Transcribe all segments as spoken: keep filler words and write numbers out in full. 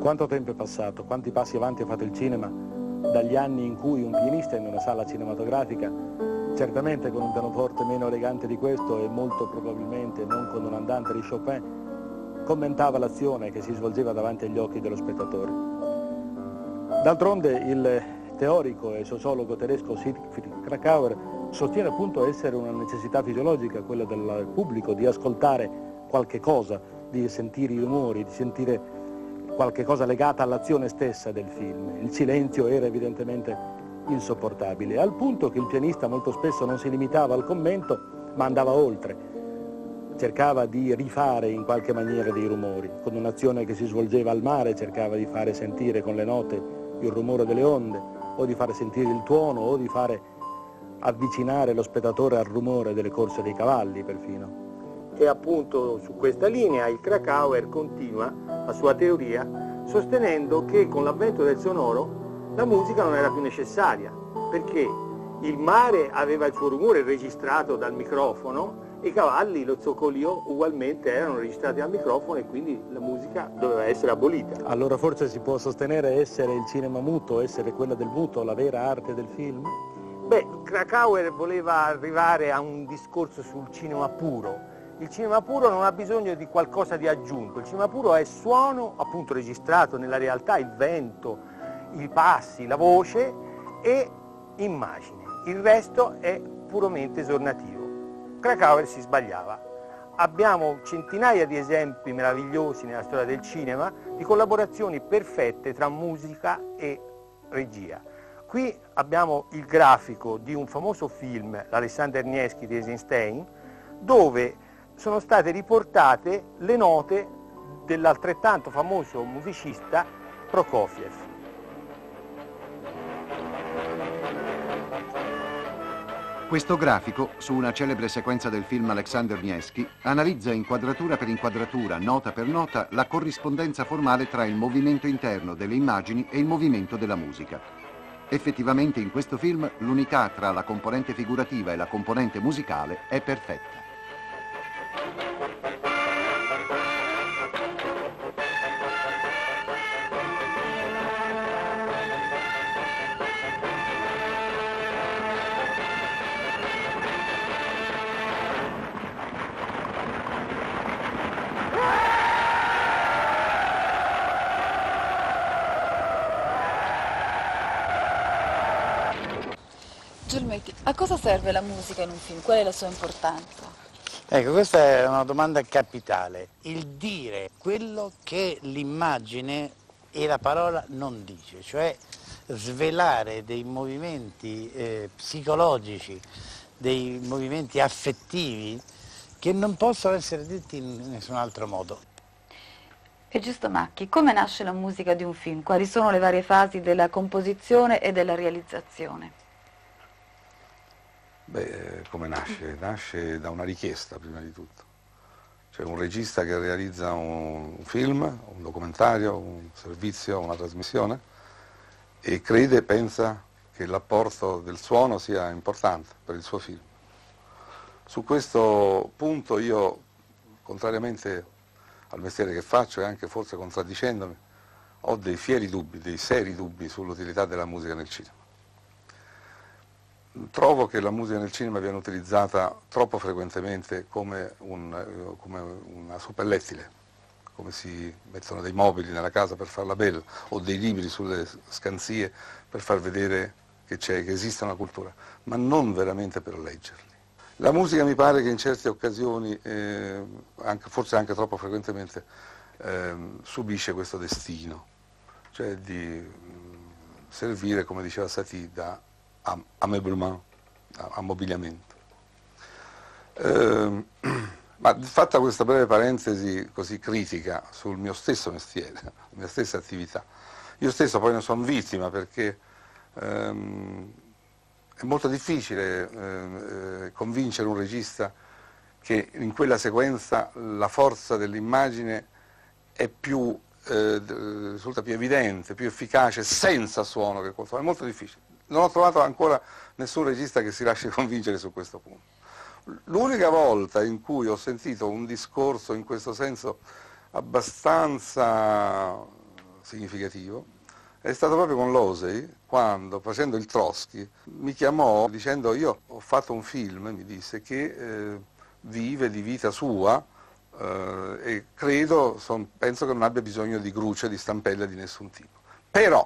Quanto tempo è passato, quanti passi avanti ha fatto il cinema dagli anni in cui un pianista in una sala cinematografica, certamente con un pianoforte meno elegante di questo e molto probabilmente non con un andante di Chopin, commentava l'azione che si svolgeva davanti agli occhi dello spettatore. D'altronde il teorico e sociologo tedesco Siegfried Kracauer sostiene appunto essere una necessità fisiologica quella del pubblico di ascoltare qualche cosa, di sentire i rumori, di sentire qualche cosa legata all'azione stessa del film. Il silenzio era evidentemente insopportabile, al punto che il pianista molto spesso non si limitava al commento, ma andava oltre. Cercava di rifare in qualche maniera dei rumori. Con un'azione che si svolgeva al mare cercava di fare sentire con le note il rumore delle onde, o di fare sentire il tuono, o di fare avvicinare lo spettatore al rumore delle corse dei cavalli perfino. E appunto su questa linea il Kracauer continua la sua teoria sostenendo che con l'avvento del sonoro la musica non era più necessaria, perché il mare aveva il suo rumore registrato dal microfono e i cavalli, lo zoccolio ugualmente erano registrati al microfono e quindi la musica doveva essere abolita. Allora forse si può sostenere essere il cinema muto, essere quella del muto, la vera arte del film? Beh, Kracauer voleva arrivare a un discorso sul cinema puro. Il cinema puro non ha bisogno di qualcosa di aggiunto, il cinema puro è suono appunto registrato nella realtà, il vento, i passi, la voce e immagine. Il resto è puramente esornativo. Kracauer si sbagliava. Abbiamo centinaia di esempi meravigliosi nella storia del cinema di collaborazioni perfette tra musica e regia. Qui abbiamo il grafico di un famoso film, l'Alexander Nevsky di Eisenstein, dove sono state riportate le note dell'altrettanto famoso musicista Prokofiev. Questo grafico, su una celebre sequenza del film Alexander Nevsky, analizza inquadratura per inquadratura, nota per nota, la corrispondenza formale tra il movimento interno delle immagini e il movimento della musica. Effettivamente in questo film l'unità tra la componente figurativa e la componente musicale è perfetta. Gelmetti, a cosa serve la musica in un film? Qual è la sua importanza? Ecco, questa è una domanda capitale. Il dire quello che l'immagine e la parola non dice, cioè svelare dei movimenti eh, psicologici, dei movimenti affettivi che non possono essere detti in nessun altro modo. E giusto Macchi, come nasce la musica di un film? Quali sono le varie fasi della composizione e della realizzazione? Beh, come nasce? Nasce da una richiesta, prima di tutto. Cioè un regista che realizza un film, un documentario, un servizio, una trasmissione e crede, pensa che l'apporto del suono sia importante per il suo film. Su questo punto io, contrariamente al mestiere che faccio e anche forse contraddicendomi, ho dei fieri dubbi, dei seri dubbi sull'utilità della musica nel cinema. Trovo che la musica nel cinema viene utilizzata troppo frequentemente come, un, come una suppellettile, come si mettono dei mobili nella casa per farla bella, o dei libri sulle scansie per far vedere che c'è, che esiste una cultura, ma non veramente per leggerli. La musica mi pare che in certe occasioni, eh, anche, forse anche troppo frequentemente, eh, subisce questo destino, cioè di mh, servire, come diceva Satie, da ameublement, ammobiliamento. Eh, ma fatta questa breve parentesi così critica sul mio stesso mestiere, la mia stessa attività, io stesso poi ne sono vittima perché ehm, è molto difficile eh, convincere un regista che in quella sequenza la forza dell'immagine è più, eh, risulta più evidente, più efficace senza suono che col suono, è molto difficile. Non ho trovato ancora nessun regista che si lasci convincere su questo punto. L'unica volta in cui ho sentito un discorso in questo senso abbastanza significativo è stato proprio con Losey, quando facendo il Trotsky mi chiamò dicendo: io ho fatto un film, mi disse, che eh, vive di vita sua eh, e credo, son, penso che non abbia bisogno di grucce, di stampelle di nessun tipo. Però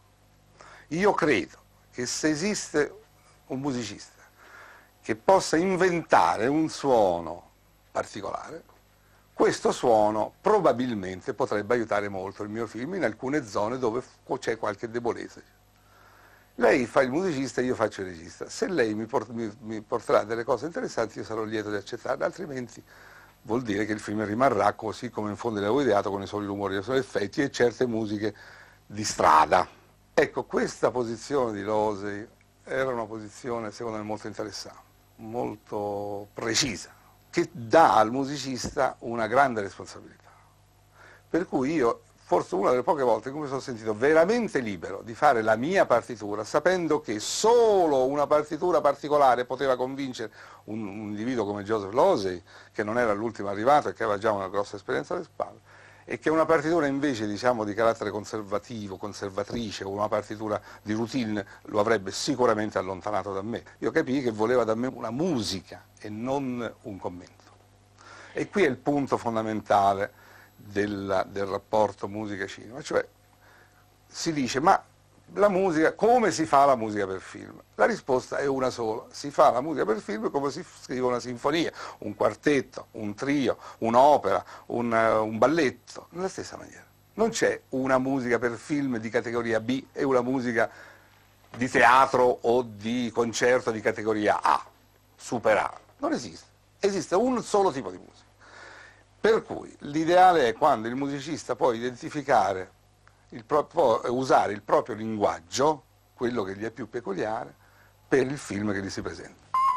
io credo che se esiste un musicista che possa inventare un suono particolare, questo suono probabilmente potrebbe aiutare molto il mio film in alcune zone dove c'è qualche debolezza. Lei fa il musicista e io faccio il regista. Se lei mi, port mi, mi porterà delle cose interessanti, io sarò lieto di accettarle, altrimenti vuol dire che il film rimarrà così come in fondo l'avevo ideato, con i soli rumori e i soli effetti e certe musiche di strada. Ecco, questa posizione di Losey era una posizione secondo me molto interessante, molto precisa, che dà al musicista una grande responsabilità. Per cui io, forse una delle poche volte in cui mi sono sentito veramente libero di fare la mia partitura, sapendo che solo una partitura particolare poteva convincere un, un individuo come Joseph Losey, che non era l'ultimo arrivato e che aveva già una grossa esperienza alle spalle, e che una partitura invece, diciamo, di carattere conservativo, conservatrice, o una partitura di routine lo avrebbe sicuramente allontanato da me. Io capii che voleva da me una musica e non un commento. E qui è il punto fondamentale del, del rapporto musica-cinema, cioè si dice: ma la musica, come si fa la musica per film? La risposta è una sola: si fa la musica per film come si scrive una sinfonia, un quartetto, un trio, un'opera, un, un balletto, nella stessa maniera. Non c'è una musica per film di categoria B e una musica di teatro o di concerto di categoria A, super A. Non esiste. Esiste un solo tipo di musica. Per cui l'ideale è quando il musicista può identificare, il pro- può usare il proprio linguaggio, quello che gli è più peculiare, per il film che gli si presenta.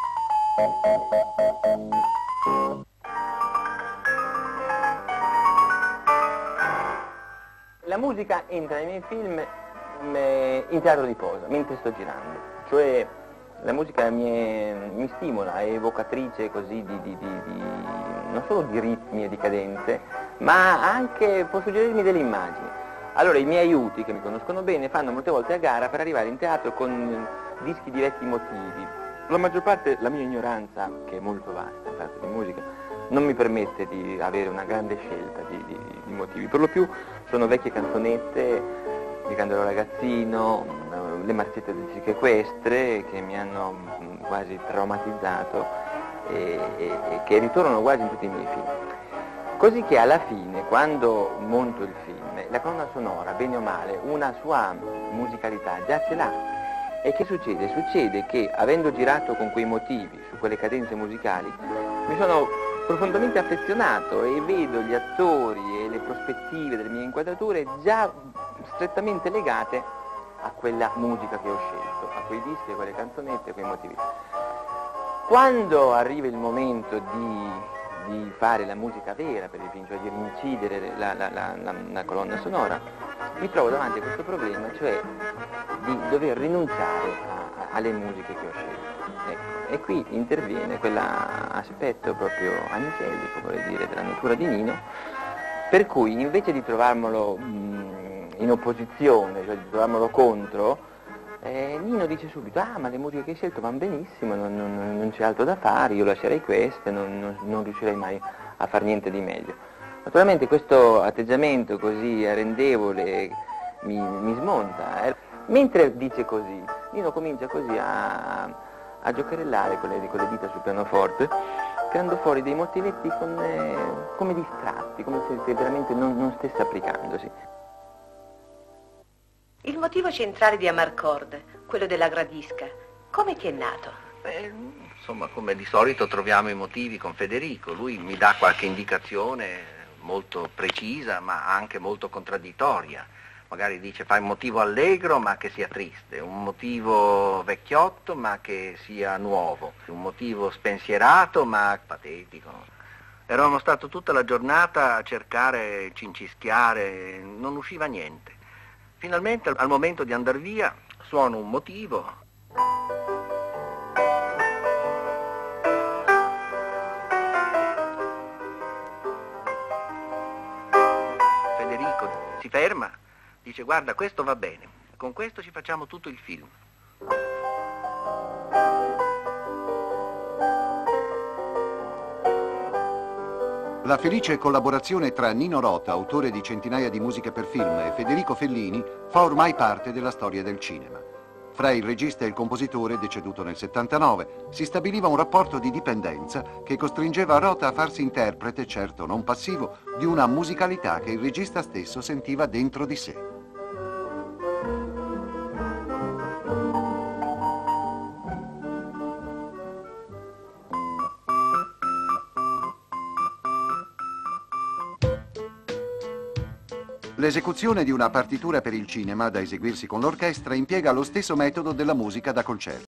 La musica entra nei miei film in teatro di posa, mentre sto girando, cioè la musica mi, è, mi stimola, è evocatrice così di, di, di, di, non solo di ritmi e di cadenze, ma anche può suggerirmi delle immagini. Allora i miei aiuti, che mi conoscono bene, fanno molte volte a gara per arrivare in teatro con dischi di vecchi motivi. La maggior parte, la mia ignoranza, che è molto vasta in parte di musica, non mi permette di avere una grande scelta di, di, di motivi. Per lo più sono vecchie canzonette di quando ero ragazzino, le marziette del circo equestre che mi hanno quasi traumatizzato e, e, e che ritornano quasi in tutti i miei film. Così che alla fine, quando monto il film, la colonna sonora, bene o male, una sua musicalità già ce l'ha. E che succede? Succede che, avendo girato con quei motivi, su quelle cadenze musicali, mi sono profondamente affezionato e vedo gli attori e le prospettive delle mie inquadrature già strettamente legate a quella musica che ho scelto, a quei dischi, a quelle canzonette, a quei motivi. Quando arriva il momento di, di fare la musica vera per il film, cioè di incidere la, la, la, la, la colonna sonora, mi trovo davanti a questo problema, cioè di dover rinunciare a, a, alle musiche che ho scelto. Ecco. E qui interviene quell'aspetto proprio angelico, vorrei dire, della natura di Nino, per cui invece di trovarmelo mh, in opposizione, cioè di trovarmelo contro, eh, Nino dice subito: ah, ma le musiche che hai scelto vanno benissimo, non, non, non c'è altro da fare, io lascerei queste, non, non, non riuscirei mai a far niente di meglio. Naturalmente questo atteggiamento così arrendevole mi, mi smonta. Eh. Mentre dice così, Nino comincia così a, a giocherellare con le, con le dita sul pianoforte, tirando fuori dei motivetti con, eh, come distratti, come se, se veramente non, non stesse applicandosi. Il motivo centrale di Amarcord, quello della Gradisca, come ti è nato? Beh, insomma, come di solito troviamo i motivi con Federico, lui mi dà qualche indicazione molto precisa ma anche molto contraddittoria. Magari dice: fai un motivo allegro ma che sia triste, un motivo vecchiotto ma che sia nuovo, un motivo spensierato ma patetico. Eravamo stati tutta la giornata a cercare, cincischiare, non usciva niente. Finalmente al momento di andar via suono un motivo. Federico si ferma, Dice guarda, questo va bene, con questo ci facciamo tutto il film. La felice collaborazione tra Nino Rota, autore di centinaia di musiche per film, e Federico Fellini fa ormai parte della storia del cinema. Fra il regista e il compositore, deceduto nel settantanove, si stabiliva un rapporto di dipendenza che costringeva Rota a farsi interprete, certo non passivo, di una musicalità che il regista stesso sentiva dentro di sé. L'esecuzione di una partitura per il cinema da eseguirsi con l'orchestra impiega lo stesso metodo della musica da concerto.